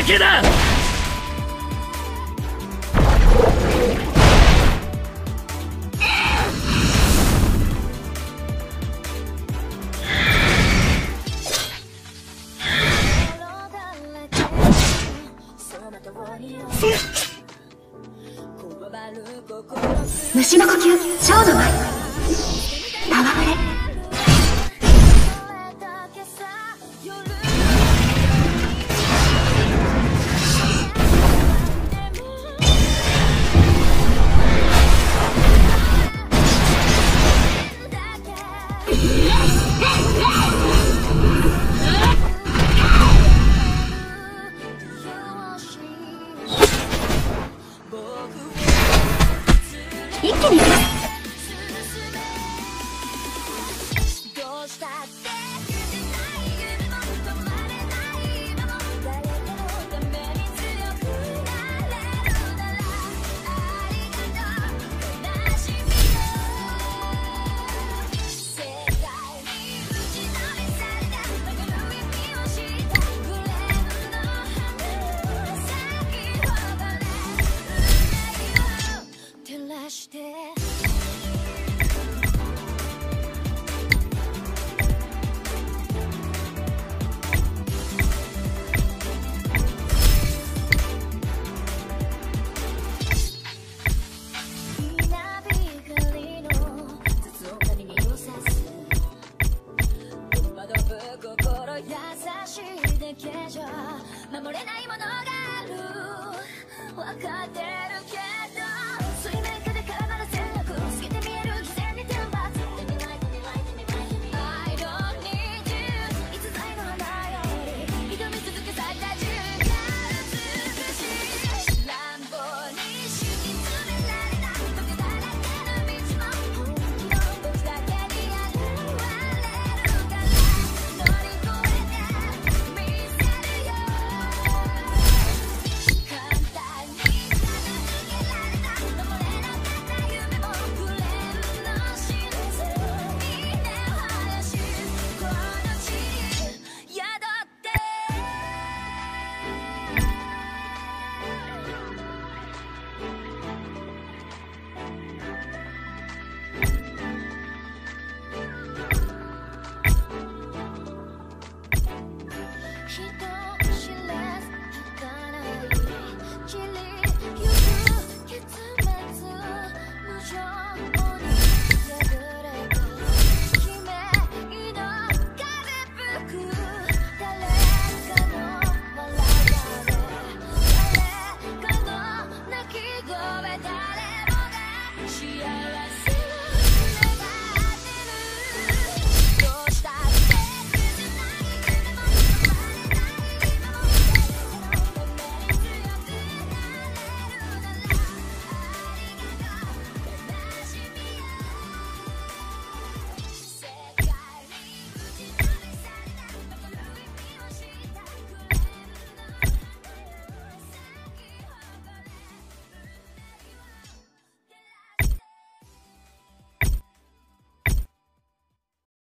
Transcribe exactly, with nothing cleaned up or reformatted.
だけだ。 虫の呼吸超の舞戯れ。一気にいきます。守れないものがある分かってるけど水面下で絡まる戦略透けて見える偽善に天罰 I don't need you いつ最後の前より挑み続け咲いた瞬間美しい乱暴に敷き詰められた溶けだらけの道も本気の時だけに現れるから乗り越えてみせるよ人知れず儚い